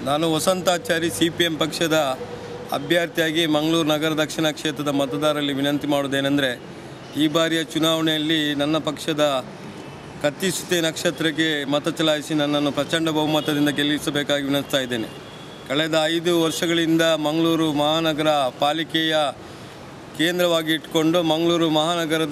ನಾನು ವಸಂತಾಚಾರಿ CPM ಪಕ್ಷದ ಅಭ್ಯರ್ಥಿಯಾಗಿ ಮಂಗಳೂರು ನಗರ ದಕ್ಷಿಣ ಕ್ಷೇತ್ರದ ಮತದಾರರಲ್ಲಿ ವಿನಂತಿ ಮಾಡುವುದೇನೆಂದರೆ, ಈ ಬಾರಿಯ ಚುನಾವಣೆಯಲ್ಲಿ ನನ್ನ ಪಕ್ಷದ ಕತ್ತಿಸುತ್ತೆ ನಕ್ಷತ್ರಕ್ಕೆ ಮತ ಚಲಾಯಿಸಿ ನನ್ನನ್ನು ಪ್ರಚಂಡ ಬಹುಮತದಿಂದ ಗೆಲ್ಲಿಸಬೇಕಾಗಿ ವಿನಂತಿಸ್ತಾ ಇದ್ದೇನೆ. ಕಳೆದ 5 ವರ್ಷಗಳಿಂದ ಮಂಗಳೂರು ಮಹಾನಗರ ಪಾಲಿಕೆಯ ಕೇಂದ್ರವಾಗಿ ಇಟ್ಟುಕೊಂಡು ಮಂಗಳೂರು ಮಹಾನಗರದ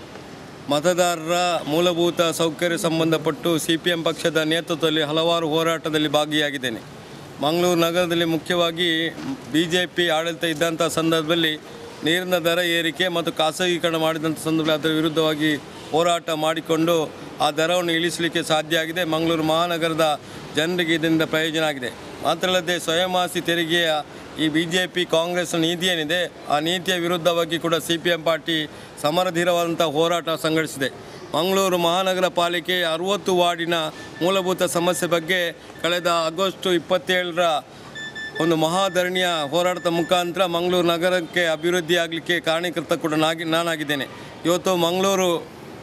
ಮತದಾರರ ಮೂಲಭೂತ ಸೌಕರ್ಯ ಸಂಬಂಧಪಟ್ಟು CPM ಪಕ್ಷದ ನೇತೃತ್ವದಲ್ಲಿ ಹಲವಾರು ಹೋರಾಟದಲ್ಲಿ ಭಾಗಿಯಾಗಿದ್ದೇನೆ. ಮಂಗಳೂರು ನಗರದಲ್ಲಿ ಮುಖ್ಯವಾಗಿ BJP ಆಡಳಿತ ಇದ್ದಂಥ ಸಂದರ್ಭದಲ್ಲಿ ನೀರಿನ ದರ ಏರಿಕೆ ಮತ್ತು ಖಾಸಗೀಕರಣ ಮಾಡಿದಂಥ ಸಂದರ್ಭದಲ್ಲಿ ಅದರ ವಿರುದ್ಧವಾಗಿ ಹೋರಾಟ ಮಾಡಿಕೊಂಡು ಆ ದರವನ್ನು ಇಳಿಸಲಿಕ್ಕೆ ಸಾಧ್ಯ ಆಗಿದೆ. ಮಂಗಳೂರು ಮಹಾನಗರದ ಜನರಿಗೆ ಇದರಿಂದ ಪ್ರಯೋಜನ ಆಗಿದೆ. ಮಾತ್ರ ಅಲ್ಲದೆ ಸ್ವಯಂವಾಸಿ ತೆರಿಗೆಯ ಈ BJP ಕಾಂಗ್ರೆಸ್ ನೀತಿ ಏನಿದೆ, ಆ ನೀತಿಯ ವಿರುದ್ಧವಾಗಿ ಕೂಡ CPM ಪಾರ್ಟಿ ಸಮರಧೀರವಾದಂಥ ಹೋರಾಟ ಸಂಘಟಿಸಿದೆ. ಮಂಗಳೂರು ಮಹಾನಗರ ಪಾಲಿಕೆ 60 ವಾರ್ಡಿನ ಮೂಲಭೂತ ಸಮಸ್ಯೆ ಬಗ್ಗೆ ಕಳೆದ ಆಗಸ್ಟ್ 27ರ ಒಂದು ಮಹಾಧರಣಿಯ ಹೋರಾಟದ ಮುಖಾಂತರ ಮಂಗಳೂರು ನಗರಕ್ಕೆ ಅಭಿವೃದ್ಧಿ ಆಗಲಿಕ್ಕೆ ಕಾರಣೀಕರ್ತ ಕೂಡ ನಾನಾಗಿದ್ದೇನೆ. ಇವತ್ತು ಮಂಗಳೂರು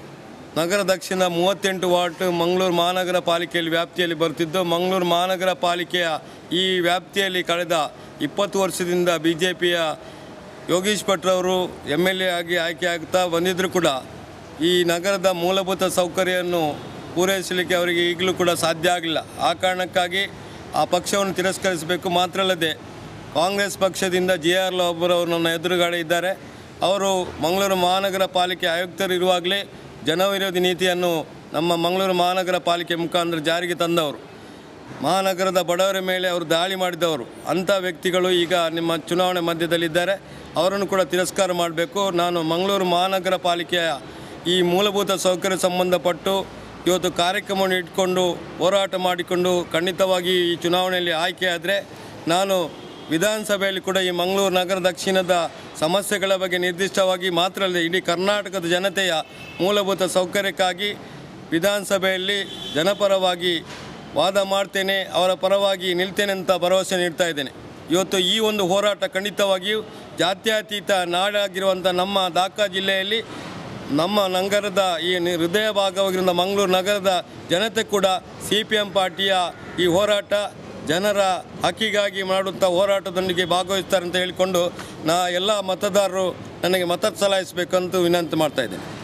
ನಗರ ದಕ್ಷಿಣ 38 ವಾರ್ಡ್ ಮಂಗಳೂರು ಮಹಾನಗರ ಪಾಲಿಕೆಯಲ್ಲಿ ವ್ಯಾಪ್ತಿಯಲ್ಲಿ ಬರುತ್ತಿದ್ದು, ಮಂಗಳೂರು ಮಹಾನಗರ ಪಾಲಿಕೆಯ ಈ ವ್ಯಾಪ್ತಿಯಲ್ಲಿ ಕಳೆದ 20 ವರ್ಷದಿಂದ BJPಯ ಯೋಗೀಶ್ ಭಟ್ರವರು MLA ಆಗಿ ಆಯ್ಕೆ ಆಗ್ತಾ ಬಂದಿದ್ದರೂ ಕೂಡ ಈ ನಗರದ ಮೂಲಭೂತ ಸೌಕರ್ಯವನ್ನು ಪೂರೈಸಲಿಕ್ಕೆ ಅವರಿಗೆ ಈಗಲೂ ಕೂಡ ಸಾಧ್ಯ ಆಗಲಿಲ್ಲ. ಆ ಕಾರಣಕ್ಕಾಗಿ ಆ ಪಕ್ಷವನ್ನು ತಿರಸ್ಕರಿಸಬೇಕು. ಮಾತ್ರ ಅಲ್ಲದೆ ಕಾಂಗ್ರೆಸ್ ಪಕ್ಷದಿಂದ JR ಒಬ್ಬರವರು ನನ್ನ ಎದುರುಗಡೆ ಇದ್ದಾರೆ. ಅವರು ಮಂಗಳೂರು ಮಹಾನಗರ ಪಾಲಿಕೆ ಆಯುಕ್ತರಿರುವಾಗಲೇ ಜನವಿರೋಧಿ ನೀತಿಯನ್ನು ನಮ್ಮ ಮಂಗಳೂರು ಮಹಾನಗರ ಪಾಲಿಕೆ ಮುಖಾಂತರ ಜಾರಿಗೆ ತಂದವರು, ಮಹಾನಗರದ ಬಡವರ ಮೇಲೆ ಅವರು ದಾಳಿ ಮಾಡಿದವರು. ಅಂಥ ವ್ಯಕ್ತಿಗಳು ಈಗ ನಿಮ್ಮ ಚುನಾವಣೆ ಮಧ್ಯದಲ್ಲಿದ್ದಾರೆ. ಅವರನ್ನು ಕೂಡ ತಿರಸ್ಕಾರ ಮಾಡಬೇಕು. ನಾನು ಮಂಗಳೂರು ಮಹಾನಗರ ಪಾಲಿಕೆಯ ಈ ಮೂಲಭೂತ ಸೌಕರ್ಯ ಸಂಬಂಧಪಟ್ಟು ಇವತ್ತು ಕಾರ್ಯಕ್ರಮವನ್ನು ಇಟ್ಕೊಂಡು ಹೋರಾಟ ಮಾಡಿಕೊಂಡು ಖಂಡಿತವಾಗಿ ಈ ಚುನಾವಣೆಯಲ್ಲಿ ಆಯ್ಕೆಯಾದರೆ ನಾನು ವಿಧಾನಸಭೆಯಲ್ಲಿ ಕೂಡ ಈ ಮಂಗಳೂರು ನಗರ ದಕ್ಷಿಣದ ಸಮಸ್ಯೆಗಳ ಬಗ್ಗೆ ನಿರ್ದಿಷ್ಟವಾಗಿ ಮಾತ್ರ ಅಲ್ಲದೆ ಇಡೀ ಕರ್ನಾಟಕದ ಜನತೆಯ ಮೂಲಭೂತ ಸೌಕರ್ಯಕ್ಕಾಗಿ ವಿಧಾನಸಭೆಯಲ್ಲಿ ಜನಪರವಾಗಿ ವಾದ ಮಾಡ್ತೇನೆ, ಅವರ ಪರವಾಗಿ ನಿಲ್ತೇನೆ ಅಂತ ಭರವಸೆ ನೀಡ್ತಾ ಇದ್ದೇನೆ. ಇವತ್ತು ಈ ಒಂದು ಹೋರಾಟ ಖಂಡಿತವಾಗಿಯೂ ಜಾತ್ಯತೀತ ನಾಡಾಗಿರುವಂಥ ನಮ್ಮ ದಾಖಾ ಜಿಲ್ಲೆಯಲ್ಲಿ ನಮ್ಮ ನಗರದ ಈ ಹೃದಯ ಭಾಗವಾಗಿರುವ ಮಂಗಳೂರು ನಗರದ ಜನತೆ ಕೂಡ CPM ಪಾರ್ಟಿಯ ಈ ಹೋರಾಟ ಜನರ ಹಕ್ಕಿಗಾಗಿ ಮಾಡುವಂಥ ಹೋರಾಟದೊಂದಿಗೆ ಭಾಗವಹಿಸ್ತಾರೆ ಅಂತ ಹೇಳಿಕೊಂಡು ಎಲ್ಲ ಮತದಾರರು ನನಗೆ ಮತ ಚಲಾಯಿಸಬೇಕಂತ ವಿನಂತಿ ಮಾಡ್ತಾಯಿದ್ದೇನೆ.